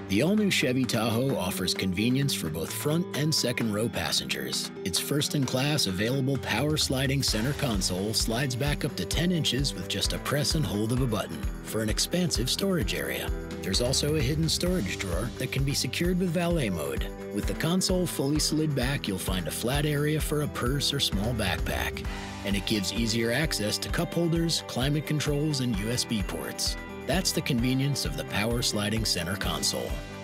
The all-new Chevy Tahoe offers convenience for both front and second row passengers. Its first-in-class available power sliding center console slides back up to 10 inches with just a press and hold of a button for an expansive storage area. There's also a hidden storage drawer that can be secured with valet mode. With the console fully slid back, you'll find a flat area for a purse or small backpack, and it gives easier access to cup holders, climate controls, and USB ports. That's the convenience of the power sliding center console.